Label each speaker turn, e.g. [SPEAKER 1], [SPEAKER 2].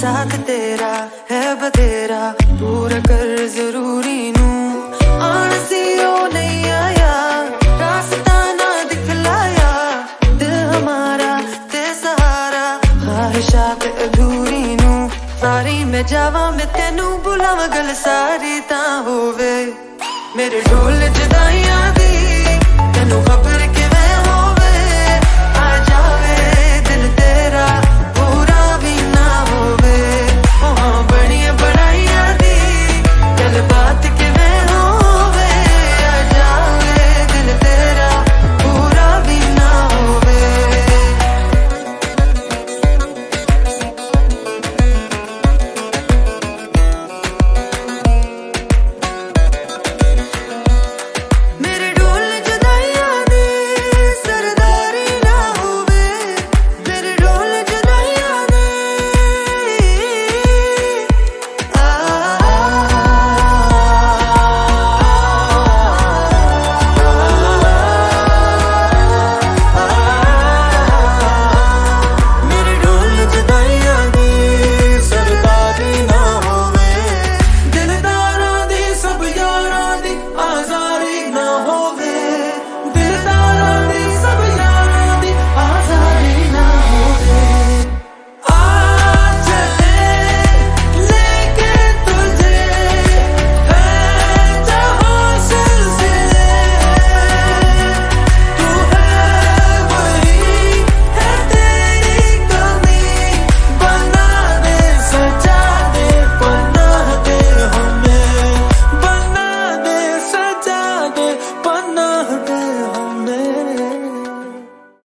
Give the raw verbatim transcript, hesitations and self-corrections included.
[SPEAKER 1] साथ तेरा है बतेरा, पूरा कर जरूरी नू आन सी ओ नहीं आया, रास्ता ना दिखलाया, दिल हमारा ते सहारा, ख्वाहिशात अधूरी नू सारी मैं जावा मैं तेनू बुलावा, गल सारी ता होवे मेरे ढोल जदाई